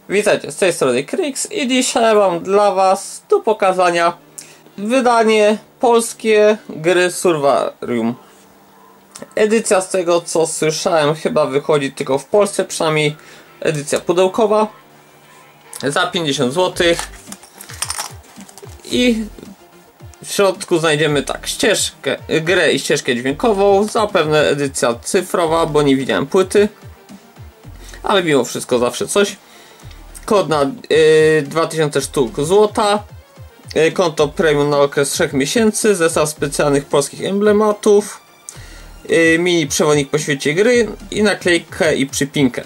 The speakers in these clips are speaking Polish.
Witajcie, z tej strony Krix i dzisiaj mam dla was do pokazania wydanie polskie gry Survarium. Edycja, z tego co słyszałem, chyba wychodzi tylko w Polsce, przynajmniej edycja pudełkowa za 50 zł. I w środku znajdziemy tak grę i ścieżkę dźwiękową, zapewne edycja cyfrowa, bo nie widziałem płyty, ale mimo wszystko zawsze coś. Kod na 2000 sztuk złota, konto premium na okres 3 miesięcy, zestaw specjalnych polskich emblematów, mini przewodnik po świecie gry i naklejkę i przypinkę.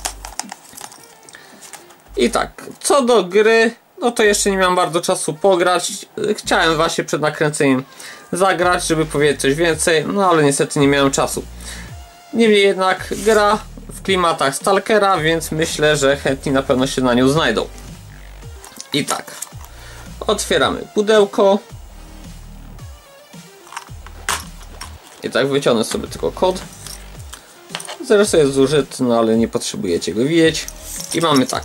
I tak, co do gry, no to jeszcze nie miałem bardzo czasu pograć. Chciałem właśnie przed nakręceniem zagrać, żeby powiedzieć coś więcej, no ale niestety nie miałem czasu. Niemniej jednak gra w klimatach Stalkera, więc myślę, że chętni na pewno się na nią znajdą. I tak, otwieramy pudełko. I tak wyciągnę sobie tylko kod. Zresztą jest zużyty, no ale nie potrzebujecie go widzieć. I mamy tak,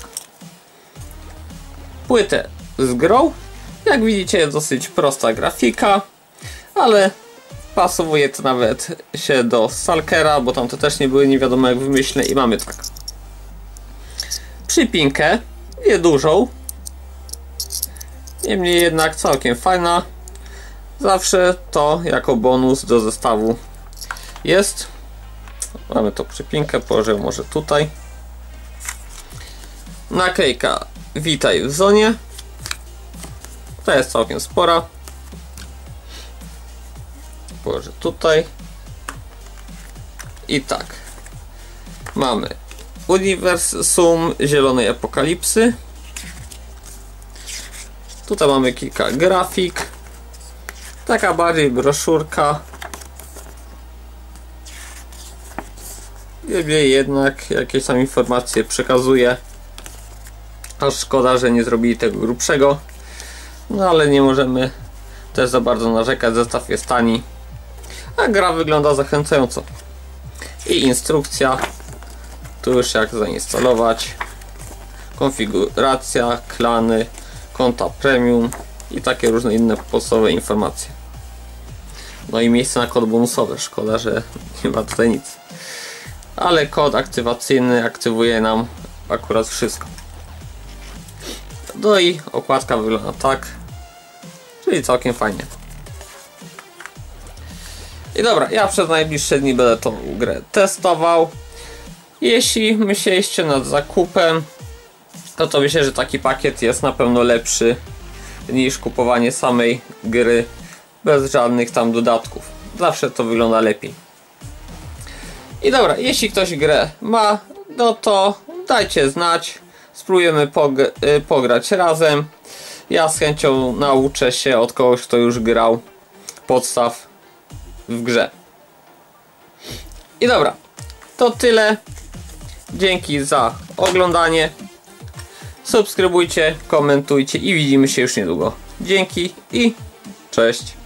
płytę z grą. Jak widzicie, jest dosyć prosta grafika, ale pasowuje to nawet się do Stalkera, bo tam to też nie były nie wiadomo jak wymyślne. I mamy tak, przypinkę, niedużą, niemniej jednak całkiem fajna. Zawsze to jako bonus do zestawu jest. Mamy tą przypinkę, położę może tutaj. Naklejka witaj w zonie. To jest całkiem spora. Położę tutaj. I tak, mamy uniwersum zielonej apokalipsy. Tutaj mamy kilka grafik. Taka bardziej broszurka. Niemniej jednak jakieś tam informacje przekazuje. Aż szkoda, że nie zrobili tego grubszego. No ale nie możemy też za bardzo narzekać. Zestaw jest tani, a gra wygląda zachęcająco. I instrukcja. Tu już jak zainstalować. Konfiguracja, klany, konta premium i takie różne inne podstawowe informacje. No i miejsce na kod bonusowy. Szkoda, że nie ma tutaj nic. Ale kod aktywacyjny aktywuje nam akurat wszystko. No i okładka wygląda tak. Czyli całkiem fajnie. I dobra, ja przez najbliższe dni będę tą grę testował. Jeśli myśleliście nad zakupem, to myślę, że taki pakiet jest na pewno lepszy niż kupowanie samej gry bez żadnych tam dodatków. Zawsze to wygląda lepiej. I dobra, jeśli ktoś grę ma, no to dajcie znać. Spróbujemy pograć razem. Ja z chęcią nauczę się od kogoś, kto już grał podstaw w grze. I dobra, to tyle. Dzięki za oglądanie. Subskrybujcie, komentujcie i widzimy się już niedługo. Dzięki i cześć.